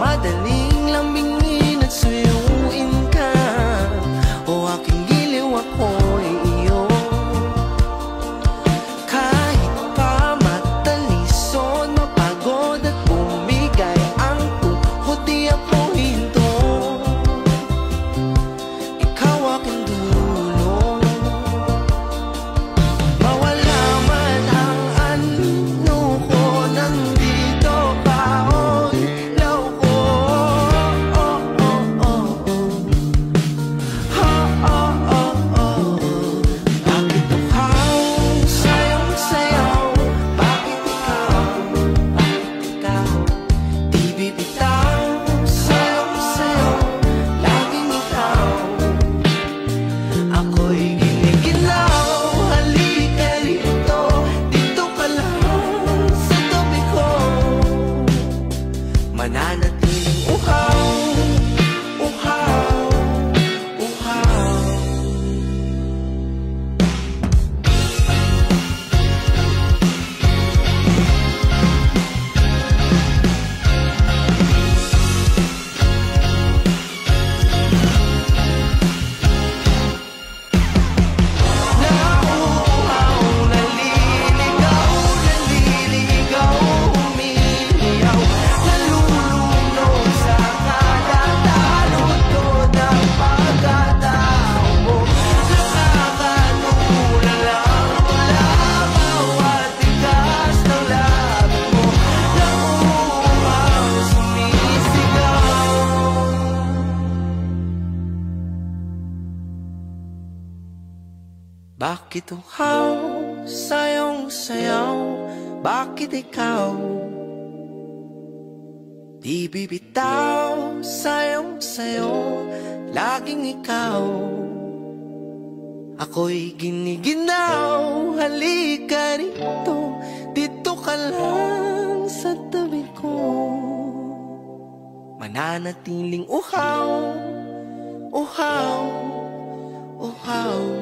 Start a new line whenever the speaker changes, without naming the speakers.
madaling lambingin at suyuin ka. O aking giliw, ako'y iyo. Kahit pa matalisod, mapagod at bumigay ang tuhod, di ako hinto. Ikaw aking dulong. Mawala man ang ano ko, nandito ka, o ilaw ko. Oh, oh, oh, oh. Ha, oh, oh, oh. Bakit uhaw sayong sayaw? Bakit ikaw? Bakit ikaw? Di bibitaw sayong sayaw, laging ikaw. Ako'y giniginaw, halika rito, dito ka lang sa tabi ko. Mananatiling uhaw, uhaw, uhaw. Nauuhaw, naliligaw, naliligaw, umiiyaw, nalulunod sa kalatalutod ang pagkatao mo. Nakakatulala mula bawat tigas ng labi mo. Nauuhaw, sumisigaw. Bakit uhaw sayong sayaw? Bakit ikaw? Di bibitaw sayong sayo, laging ikaw. Ako'y giniginaw, halika rito, dito ka lang sa tabi ko. Mananatiling uhaw, uhaw, uhaw.